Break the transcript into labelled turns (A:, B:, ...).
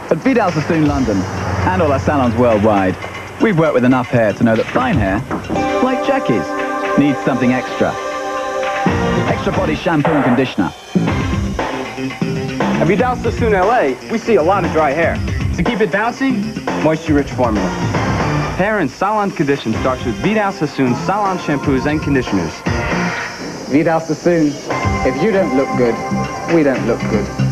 A: At Vidal Sassoon London, and all our salons worldwide, we've worked with enough hair to know that fine hair, like Jackie's, needs something extra. Extra body shampoo and conditioner.
B: At Vidal Sassoon LA, we see a lot of dry hair. To keep it bouncy, moisture-rich formula. Hair in salon condition starts with Vidal Sassoon salon shampoos and conditioners.
C: Vidal Sassoon, if you don't look good, we don't look good.